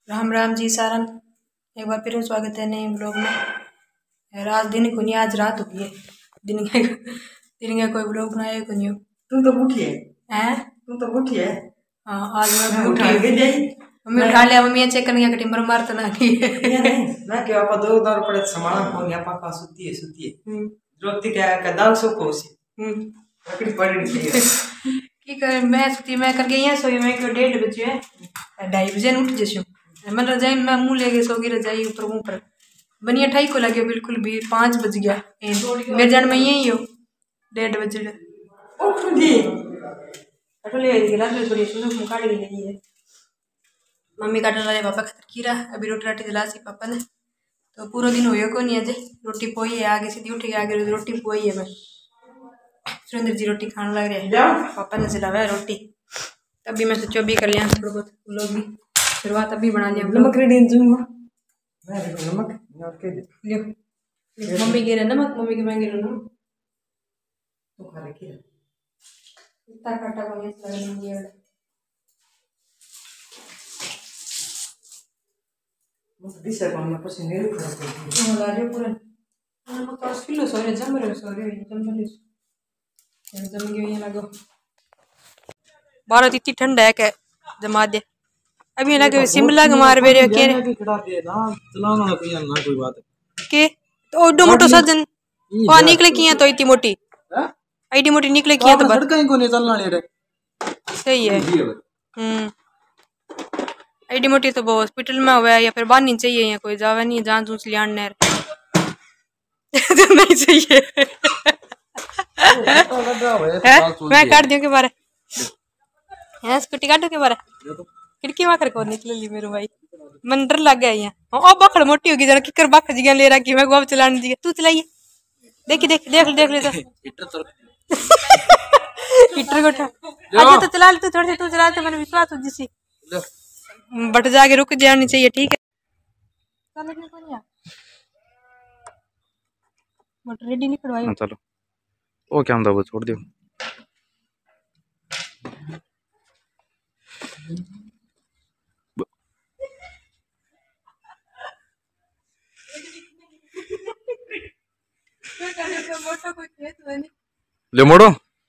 राम राम जी सारन। एक बार फिर स्वागत है नए ब्लॉग में। रात दिन को नहीं, आज रात हो गई है। दिन का कोई ब्लॉग बनाया को नहीं। तू तो भूखी है। हैं? तू तो भूखी है। हाँ आज मैं उठा भूखी। के दे। मम्मी उठा लिया, मम्मी चेक करने के टिम्बर मारता ना की। नहीं मैं क्या आपा दो दार पड़े समाना को नहीं आपा का सुती है रोटी का दाल सो कोसी लकड़ी पड़ी नहीं की कर मैं सुती, मैं करके यहाँ सोई। मैं क्यों 1:30 बजे है, 2:30 बजे उठ जैसे मैं रजाई में मुंह लेके सो गई। रजाई ऊपर मुंह पर बनिया ठाई को लगे बिल्कुल भी 5 बज गया। मेरे जान में यही हो 1:30 बजे उठ दी अटले गिला थोड़ी सुंदर मुंह काट गई है। मम्मी काटने वाले पापा खतर खीरा अभी रोटी राटी दिला सी पापा ने। तो पूरा दिन होयो को नहीं अजय रोटी पोई है। आगे सीधी उठ के आगे रोटी पोई है। मैं सुरेंद्र जी रोटी खाने लग रहे हैं, पापा ने सिलावा रोटी। तभी मैं सोचो भी कर लिया थोड़ा बहुत लोग भी शुरुआत अभी बना लिया। नमक रेडी दूंगा मैं नमक के लियो मम्मी गिरे नमक, मम्मी के मैं गिरे नमक तो खा ले के इतना काटा को नहीं लग रही है। मुझे दिशा को मैं पसंद नहीं करती वो ला लियो पूरा नमक तो किलो सॉरी जम रहे जम गए ये लगो। भारत इतनी ठंड है के जमा दे अभी लगे शिमला के मार बेरे के खड़ा दे ना चलाना कोई ना कोई बात के तो ओडो मोटो सजन वहां निकले किया तो इतनी मोटी आईडी मोटी निकले किया तो सड़क को नहीं चलना ले सही है। आईडी मोटी तो वो हॉस्पिटल में हुआ है या फिर बानी चाहिए या कोई जावे नहीं जान जूस लियान नेर नहीं चाहिए मैं काट दियो के बारे हैं स्कूटी काटो के बारे खिड़की वाकर को निकल ली मेरे भाई मन डर लग गया यहाँ। ओ बखड़ मोटी होगी जरा किकर बख जिया ले रहा कि मैं गोब चलाने दी तू चलाइए देखी देख ले तो हीटर को उठा अच्छा तो चला ले तू थोड़ी सी तू चला तो मैंने विश्वास हो जिसी बट जाके रुक जानी चाहिए ठीक है। मोटर रेडी नहीं करवाई चलो वो क्या होता है वो छोड़ दियो। ले मोड़ो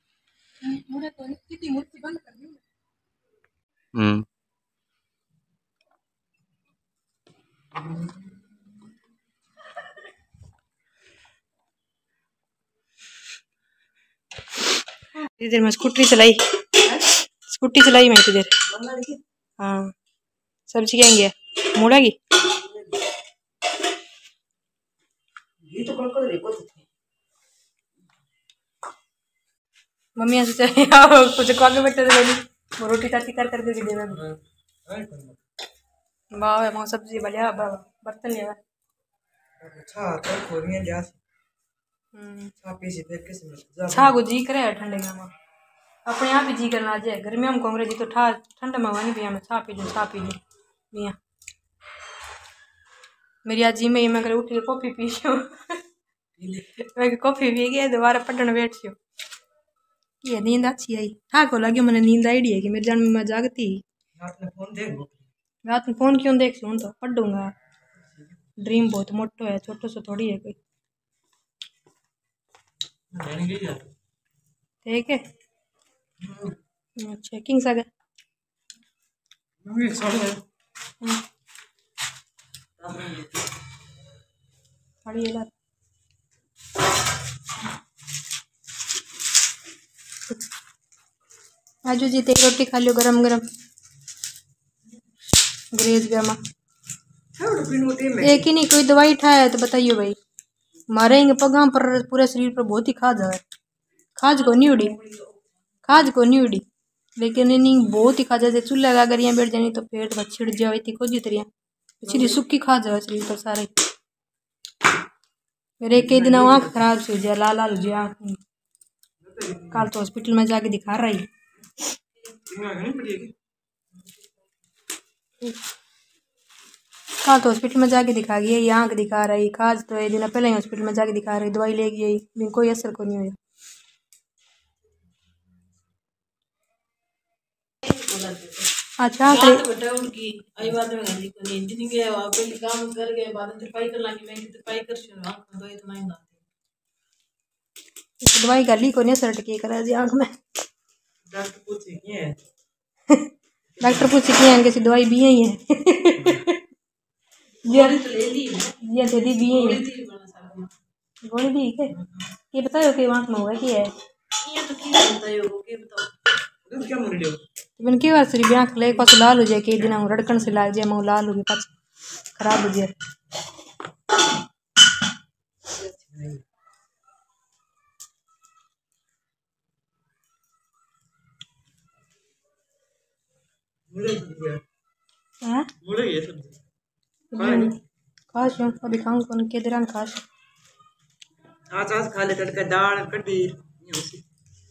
देर में स्कूटी चलाई मैं इतनी देर। हाँ सब्जी क्या गया मोड़ा की मम्मी ऐसे चाहिए कुछ को आगे बैठे थे वो रोटी चाटी कर करके दे वाह है सब्जी बढ़िया बर्तन लिया अच्छा तो खोरियां जा छापी से देख के छा को जी करे ठंडे में अपने आप ही जी करना आज गर्मियों में कांग्रेस जी तो ठंड में वानी पिया मैं छा पी लूँ मियाँ मेरी आज जी में मैं कर उठ के कॉफी पी मैं कॉफी पी गया दोबारा पढ़ने बैठ गयो ये नींद अच्छी आई हाँ को लगे मैंने नींद आई है कि मेरे जान में मैं जागती रात में फोन क्यों देख लूँ तो पढ़ूंगा। ड्रीम बहुत मोटो है छोटो सो थोड़ी है कोई ठीक है। चेकिंग सके आजू जी तेरी रोटी खा लियो गरम गरम ग्रेज गया एक ही नहीं कोई दवाई उठाया है तो बताइए भाई मारेंगे पगा पर पूरे शरीर पर बहुत ही खाज है। खाज को नहीं उड़ी लेकिन नहीं बहुत ही खाजा से चूल्हा का अगर यहाँ बैठ जानी तो पेट में छिड़ जाओ इतनी खोजी तरिया सीधी सुखी खाज है शरीर पर सारे। मेरे एक दिन आँख खराब से हो जाए लाल हो जाए आँख कल तो हॉस्पिटल में जाके दिखा रही कल तो हॉस्पिटल में जाके दिखा गई ये आँख दिखा रही खाज तो एक दिन पहले ही हॉस्पिटल में जाके दिखा रही दवाई ले गई कोई असर को नहीं हुआ। अच्छा बात बेटा उनकी आई बात में गाली को नहीं दिन गए वहां पे काम कर गए बाद में पाई कर लागी मैं तो पाई कर शुरू आंख में दवाई तो नहीं आती दवाई गाली को नहीं सर के करा जी आंख में डॉक्टर पूछे क्या है डॉक्टर पूछे कि आंख की दवाई भी ही है गोली तो ले ली ये दीदी भी गोली है थी बड़ा सारा गोली दी के ये बताओ कि आंख में हुआ कि है ये तो की होता है वो के बताओ क्या मुड़ लियो मैंने के बार सरी आंख ले पास लाल हो जाए के दिन हम रड़कन से लाग जाए मुंह लाल हो गई पास खराब हो जाए हैं मुड़े ये सब खास हूं अभी खाऊं कौन के दौरान खास आज आज खा ले तड़का दाल कढ़ी ये उसी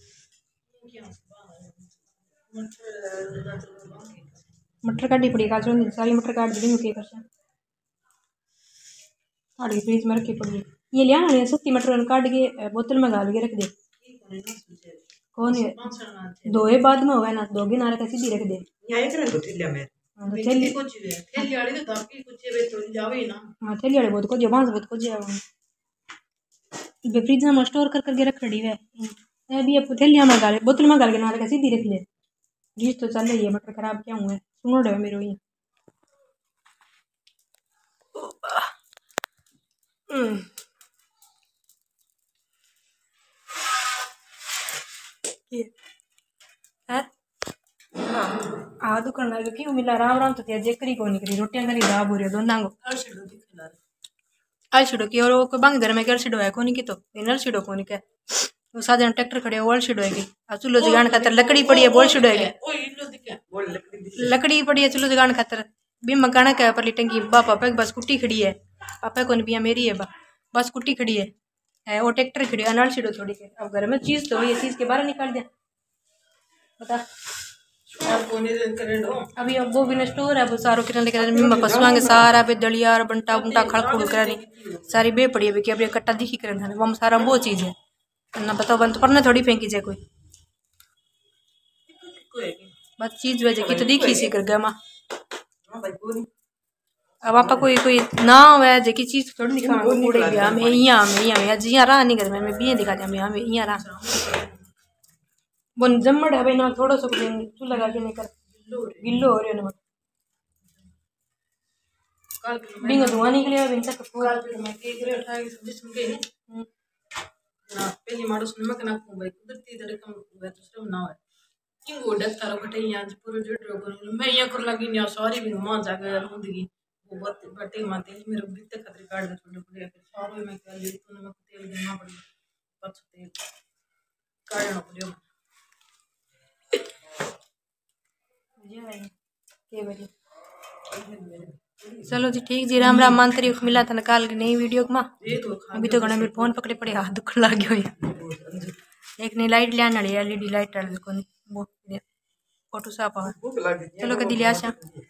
मटर काटी पड़ी खास हूं सारी मटर काट दी मुके कर काट के फ्रिज में रखी पड़ी है ये ले आना सस्ती मटर काट के बोतल में डाल के रख दे कौन है दोए बाद में होगा ना दोगे ना रख सीधी रख दे यहाँ एक रंग उठी लिया मैं थैली कुछ है थैली वाली तो ताकि कुछ है तो जावे ना हाँ थैली वाले बहुत को जो बांस बहुत को जो फ्रिज में स्टोर कर करके रख रही है अभी अब थैलियां में डाले बोतल में डाल के ना रख सीधी रख ले गीस तो चल रही है मटर खराब क्या हुआ है सुनो डे मेरे ये है आदू करना है क्यों मिला राम राम तो दिया जेकरी को नहीं करी रोटियां करी दाब हो रही दोनों को हर शेडो दिखला अलसीडो की और वो बांग घर में के अलसीडो है कोनी की तो इन अलसीडो कोनी के वो साधन ट्रैक्टर खड़े वो अलसीडो है आ चूल्हो जगान खातर लकड़ी पड़ी है बोल सीडो है ओ इल्लो दिखे बोल लकड़ी लकड़ी पड़ी है चूल्हो जगान खातर भी मकाना का परली टंकी बापा पे बस कुट्टी खड़ी है पापा को बिया मेरी है बस कुट्टी खड़ी है वो ट्रैक्टर खड़ी है अलसीडो थोड़ी के अब घर में चीज तो ये चीज के बाहर निकाल दिया बता और कोने दिन करे दो अभी अब वो भी स्टोर है वो सारो किरण लेकर मिम्मा पशुआ के सारा बे दलिया और बंटा बुंटा खड़खुड़ कर सारी बे पड़ी है कि अब कट्टा दिखी करन वो सारा वो चीज है ना बताओ बंद पर ना थोड़ी फेंकी जाए कोई बस चीज वजह की तो दिखी सी कर गया मां हां भाई पूरी अब आपा कोई ना है जेकी चीज थोड़ी दिखा पूरे गया मैं यहां जिया रहा नहीं कर मैं भी दिखा दिया मैं यहां रहा वो जम्मड़ है भाई ना थोड़ा सा तू लगा के नहीं कर गिल्लो हो रहे ना काल बिंग धुआं निकले बिंग तक काल मैं के करे उठा के सब्जी सुन गई ना पहली माडो सुन मैं कना को भाई कुदरती दरे कम वे दूसरे ना है किंगो डक तारो कटे यहां पूरे जुट रो कर मैं यहां कर लगी ना सॉरी भी मां जागे मुंदगी वो बटे माते मेरे बित्ते खतरे काट दे छोटे छोटे फिर सारो मैं कर ली तो मैं तेल देना पड़ी बस तेल काटना पड़ियो चलो जी ठीक जी राम राम मंत्री मिला था निकाल के नई वीडियो में अभी तो घना मेरे फोन पकड़े पड़े हाथ दुखन लग गयो एक नई लाइट ले आना एलईडी लाइट वाली को वो फोटो साफ आ चलो कदी लिया